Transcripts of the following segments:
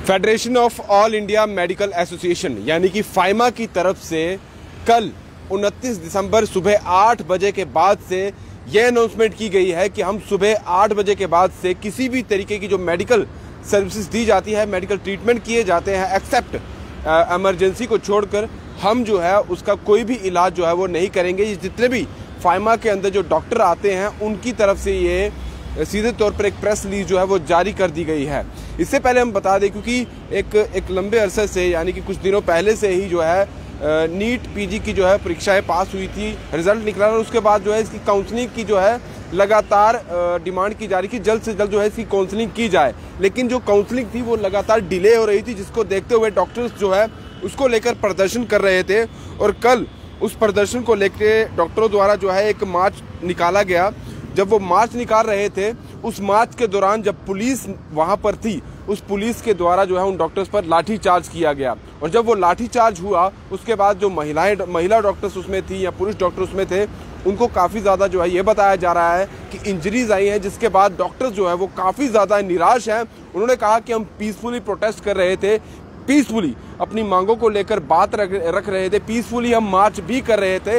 Federation of All India Medical Association यानी कि फाइमा की तरफ से कल 29 दिसंबर सुबह 8 बजे के बाद से यह अनाउंसमेंट की गई है कि हम सुबह 8 बजे के बाद से किसी भी तरीके की जो मेडिकल सर्विसेज दी जाती है, मेडिकल ट्रीटमेंट किए जाते हैं, एक्सेप्ट इमरजेंसी को छोड़कर हम जो है उसका कोई भी इलाज जो है वो नहीं करेंगे। जितने भी फाइमा के अंदर जो डॉक्टर आते हैं उनकी तरफ से ये सीधे तौर पर एक प्रेस रिलीज जो है वो जारी कर दी गई है। इससे पहले हम बता दें, क्योंकि एक लंबे अरसे से यानी कि कुछ दिनों पहले से ही जो है नीट पीजी की जो है परीक्षाएं पास हुई थी, रिजल्ट निकला और उसके बाद जो है इसकी काउंसलिंग की जो है लगातार डिमांड की जा रही थी जल्द से जल्द जो है इसकी काउंसलिंग की जाए। लेकिन जो काउंसलिंग थी वो लगातार डिले हो रही थी, जिसको देखते हुए डॉक्टर्स जो है उसको लेकर प्रदर्शन कर रहे थे। और कल उस प्रदर्शन को लेकर डॉक्टरों द्वारा जो है एक मार्च निकाला गया। जब वो मार्च निकाल रहे थे, उस मार्च के दौरान जब पुलिस वहां पर थी, उस पुलिस के द्वारा जो है उन डॉक्टर्स पर लाठी चार्ज किया गया। और जब वो लाठी चार्ज हुआ उसके बाद जो महिला डॉक्टर्स उसमें थी या पुरुष डॉक्टर उसमें थे, उनको काफ़ी ज़्यादा जो है ये बताया जा रहा है कि इंजरीज आई हैं, जिसके बाद डॉक्टर्स जो है वो काफ़ी ज़्यादा निराश हैं। उन्होंने कहा कि हम पीसफुली प्रोटेस्ट कर रहे थे, पीसफुली अपनी मांगों को लेकर बात रख रहे थे, पीसफुली हम मार्च भी कर रहे थे,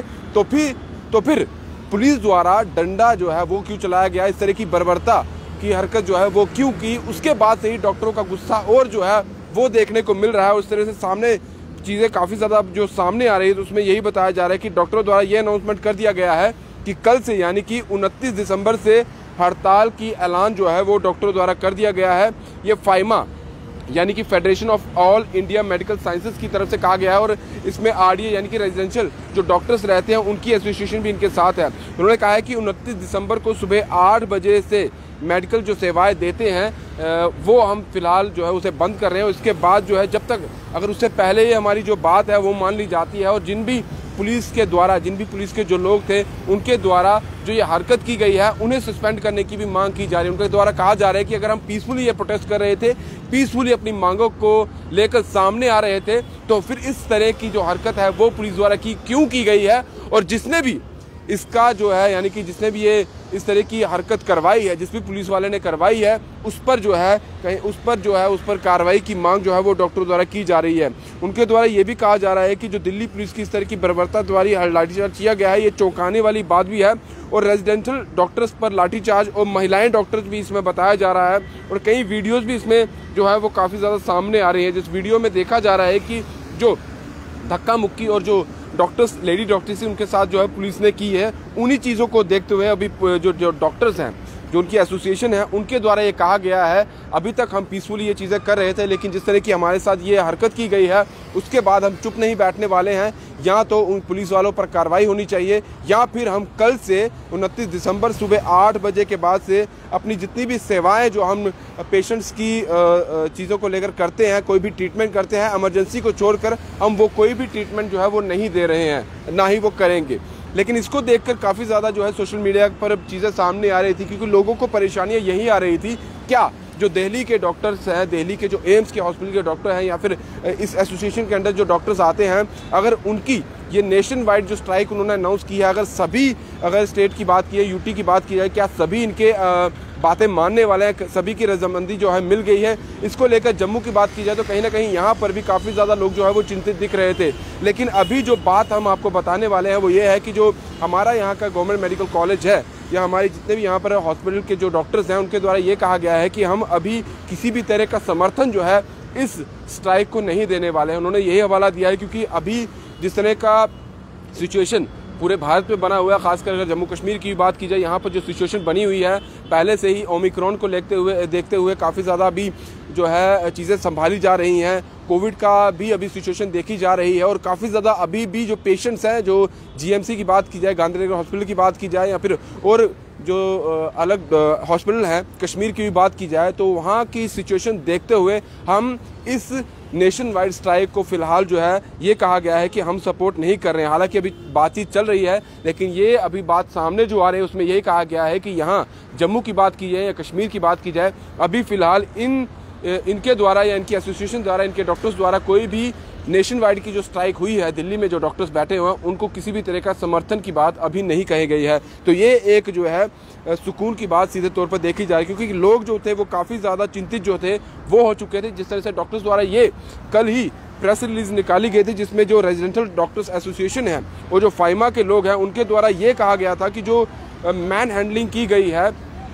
तो फिर पुलिस द्वारा डंडा जो है वो क्यों चलाया गया, इस तरह की बर्बरता की हरकत जो है वो क्यों की। उसके बाद से ही डॉक्टरों का गुस्सा और जो है वो देखने को मिल रहा है। उस तरह से सामने चीज़ें काफ़ी ज़्यादा जो सामने आ रही है, तो उसमें यही बताया जा रहा है कि डॉक्टरों द्वारा ये अनाउंसमेंट कर दिया गया है कि कल से यानी कि 29 दिसंबर से हड़ताल की ऐलान जो है वो डॉक्टरों द्वारा कर दिया गया है। ये फाइमा यानी कि Federation of All India Medical Sciences की तरफ से कहा गया है। और इसमें आरडीए यानी कि रेजिडेंशियल जो डॉक्टर्स रहते हैं उनकी एसोसिएशन भी इनके साथ है। उन्होंने कहा है कि 29 दिसंबर को सुबह 8 बजे से मेडिकल जो सेवाएं देते हैं वो हम फिलहाल जो है उसे बंद कर रहे हैं। उसके बाद जो है जब तक अगर उससे पहले ही हमारी जो बात है वो मान ली जाती है और जिन भी पुलिस के जो लोग थे उनके द्वारा जो ये हरकत की गई है उन्हें सस्पेंड करने की भी मांग की जा रही है। उनके द्वारा कहा जा रहा है कि अगर हम पीसफुली ये प्रोटेस्ट कर रहे थे, पीसफुली अपनी मांगों को लेकर सामने आ रहे थे, तो फिर इस तरह की जो हरकत है वो पुलिस द्वारा क्यों की गई है। और जिसने भी इसका जो है यानी कि जिसने भी ये इस तरह की हरकत करवाई है, जिस भी पुलिस वाले ने करवाई है, उस पर कार्रवाई की मांग जो है वो डॉक्टरों द्वारा की जा रही है। उनके द्वारा ये भी कहा जा रहा है कि जो दिल्ली पुलिस की इस तरह की बर्बरता द्वारा लाठीचार्ज किया गया है, ये चौंकाने वाली बात भी है। और रेजिडेंशियल डॉक्टर्स पर लाठीचार्ज और महिलाएं डॉक्टर्स भी इसमें बताया जा रहा है। और कई वीडियोज़ भी इसमें जो है वो काफ़ी ज़्यादा सामने आ रही है, जिस वीडियो में देखा जा रहा है कि जो धक्का मुक्की और जो डॉक्टर्स लेडी डॉक्टर्स उनके साथ जो है पुलिस ने की है, उन्हीं चीज़ों को देखते हुए अभी जो डॉक्टर्स हैं, जो उनकी एसोसिएशन है, उनके द्वारा ये कहा गया है अभी तक हम पीसफुली ये चीज़ें कर रहे थे, लेकिन जिस तरह की हमारे साथ ये हरकत की गई है उसके बाद हम चुप नहीं बैठने वाले हैं। या तो उन पुलिस वालों पर कार्रवाई होनी चाहिए या फिर हम कल से 29 दिसंबर सुबह 8 बजे के बाद से अपनी जितनी भी सेवाएं जो हम पेशेंट्स की चीज़ों को लेकर करते हैं, कोई भी ट्रीटमेंट करते हैं, इमरजेंसी को छोड़कर हम वो कोई भी ट्रीटमेंट जो है वो नहीं दे रहे हैं, ना ही वो करेंगे। लेकिन इसको देखकर काफ़ी ज़्यादा जो है सोशल मीडिया पर चीज़ें सामने आ रही थी, क्योंकि लोगों को परेशानियां यही आ रही थी। क्या जो दिल्ली के डॉक्टर्स हैं, दिल्ली के जो एम्स के हॉस्पिटल के डॉक्टर हैं या फिर इस एसोसिएशन के अंदर जो डॉक्टर्स आते हैं, अगर उनकी ये नेशन वाइड जो स्ट्राइक उन्होंने अनाउंस की है, अगर स्टेट की बात की है, यूटी की बात की जाए, क्या सभी इनके बातें मानने वाले हैं, सभी की रजामंदी जो है मिल गई है। इसको लेकर जम्मू की बात की जाए तो कहीं ना कहीं यहाँ पर भी काफ़ी ज़्यादा लोग जो है वो चिंतित दिख रहे थे। लेकिन अभी जो बात हम आपको बताने वाले हैं वो ये है कि जो हमारा यहाँ का गवर्नमेंट मेडिकल कॉलेज है या हमारे जितने भी यहाँ पर हॉस्पिटल के जो डॉक्टर्स हैं, उनके द्वारा ये कहा गया है कि हम अभी किसी भी तरह का समर्थन जो है इस स्ट्राइक को नहीं देने वाले हैं। उन्होंने यही हवाला दिया है क्योंकि अभी जिस तरह का सिचुएशन पूरे भारत में बना हुआ है, खासकर अगर जम्मू कश्मीर की बात की जाए, यहाँ पर जो सिचुएशन बनी हुई है पहले से ही ओमिक्रॉन को देखते हुए काफ़ी ज़्यादा अभी जो है चीज़ें संभाली जा रही हैं। कोविड का भी अभी सिचुएशन देखी जा रही है और काफ़ी ज़्यादा अभी भी जो पेशेंट्स हैं, जो जीएमसी की बात की जाए, गांधीनगर हॉस्पिटल की बात की जाए या फिर और जो अलग हॉस्पिटल हैं कश्मीर की भी बात की जाए, तो वहाँ की सिचुएशन देखते हुए हम इस नेशन वाइड स्ट्राइक को फिलहाल जो है ये कहा गया है कि हम सपोर्ट नहीं कर रहे हैं। हालांकि अभी बातचीत चल रही है, लेकिन ये अभी बात सामने जो आ रही है उसमें यही कहा गया है कि यहाँ जम्मू की बात की जाए या कश्मीर की बात की जाए, अभी फिलहाल इनके द्वारा या इनकी एसोसिएशन द्वारा, इनके डॉक्टर्स द्वारा कोई भी नेशन वाइड की जो स्ट्राइक हुई है, दिल्ली में जो डॉक्टर्स बैठे हुए हैं, उनको किसी भी तरह का समर्थन की बात अभी नहीं कही गई है। तो ये एक जो है सुकून की बात सीधे तौर पर देखी जाए, क्योंकि लोग जो थे वो काफ़ी ज़्यादा चिंतित जो थे वो हो चुके थे। जिस तरह से डॉक्टर्स द्वारा ये कल ही प्रेस रिलीज निकाली गई थी, जिसमें जो रेजिडेंटल डॉक्टर्स एसोसिएशन है और जो फाइमा के लोग हैं, उनके द्वारा ये कहा गया था कि जो मैन हैंडलिंग की गई है,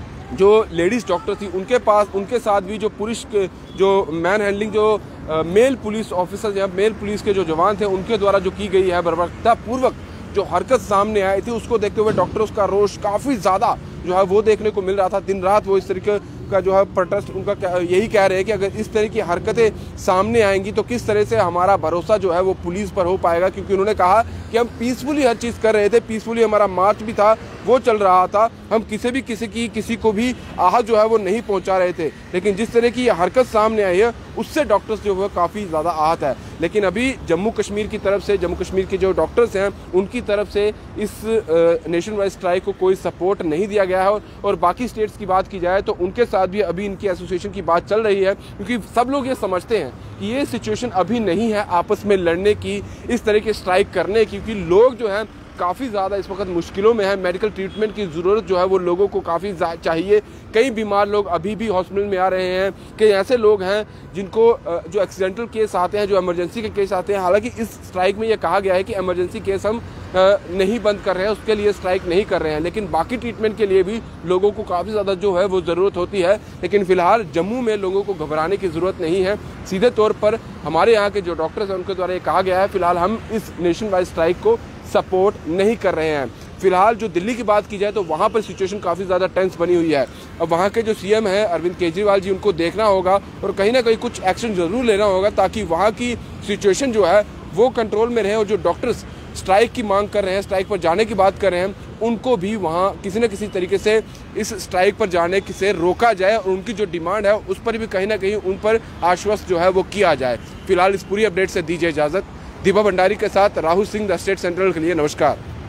जो लेडीज़ डॉक्टर थी उनके पास, उनके साथ भी जो पुरुष के जो मैन हैंडलिंग जो मेल पुलिस ऑफिसर या मेल पुलिस के जो जवान थे, उनके द्वारा जो की गई है बर्बरतापूर्वक जो हरकत सामने आई थी, उसको देखते हुए डॉक्टर्स का रोष काफ़ी ज़्यादा जो है वो देखने को मिल रहा था। दिन रात वो इस तरीके का जो है प्रोटेस्ट उनका यही कह रहे हैं कि अगर इस तरह की हरकतें सामने आएंगी तो किस तरह से हमारा भरोसा जो है वो पुलिस पर हो पाएगा, क्योंकि उन्होंने कहा कि हम पीसफुली हर चीज़ कर रहे थे, पीसफुली हमारा मार्च भी था, वो चल रहा था, हम किसी को भी आहत जो है वो नहीं पहुंचा रहे थे। लेकिन जिस तरह की हरकत सामने आई है उससे डॉक्टर्स जो है काफ़ी ज़्यादा आहत है। लेकिन अभी जम्मू कश्मीर की तरफ से, जम्मू कश्मीर के जो डॉक्टर्स हैं उनकी तरफ से इस नेशन वाइड स्ट्राइक को कोई सपोर्ट नहीं दिया गया है। और बाकी स्टेट्स की बात की जाए तो उनके साथ भी अभी इनकी एसोसिएशन की बात चल रही है, क्योंकि सब लोग ये समझते हैं कि ये सिचुएशन अभी नहीं है आपस में लड़ने की, इस तरह की स्ट्राइक करने की, क्योंकि लोग जो हैं काफ़ी ज़्यादा इस वक्त मुश्किलों में है। मेडिकल ट्रीटमेंट की ज़रूरत जो है वो लोगों को काफ़ी चाहिए। कई बीमार लोग अभी भी हॉस्पिटल में आ रहे हैं, कई ऐसे लोग हैं जिनको जो एक्सीडेंटल केस आते हैं, जो इमरजेंसी के केस आते हैं। हालांकि इस स्ट्राइक में ये कहा गया है कि इमरजेंसी केस हम नहीं बंद कर रहे हैं, उसके लिए स्ट्राइक नहीं कर रहे हैं, लेकिन बाकी ट्रीटमेंट के लिए भी लोगों को काफ़ी ज़्यादा जो है वो ज़रूरत होती है। लेकिन फिलहाल जम्मू में लोगों को घबराने की ज़रूरत नहीं है। सीधे तौर पर हमारे यहाँ के जो डॉक्टर्स हैं उनके द्वारा ये कहा गया है फिलहाल हम इस नेशन वाइड स्ट्राइक को सपोर्ट नहीं कर रहे हैं। फिलहाल जो दिल्ली की बात की जाए तो वहाँ पर सिचुएशन काफ़ी ज़्यादा टेंस बनी हुई है। अब वहाँ के जो सीएम है अरविंद केजरीवाल जी, उनको देखना होगा और कहीं ना कहीं कुछ एक्शन ज़रूर लेना होगा ताकि वहाँ की सिचुएशन जो है वो कंट्रोल में रहे और जो डॉक्टर्स स्ट्राइक की मांग कर रहे हैं, स्ट्राइक पर जाने की बात कर रहे हैं, उनको भी वहाँ किसी न किसी तरीके से इस स्ट्राइक पर जाने से रोका जाए और उनकी जो डिमांड है उस पर भी कहीं ना कहीं उन पर आश्वस्त जो है वो किया जाए। फिलहाल इस पूरी अपडेट से दीजिए इजाज़त। दीपा भंडारी के साथ Rahul Singh, the state central के लिए नमस्कार।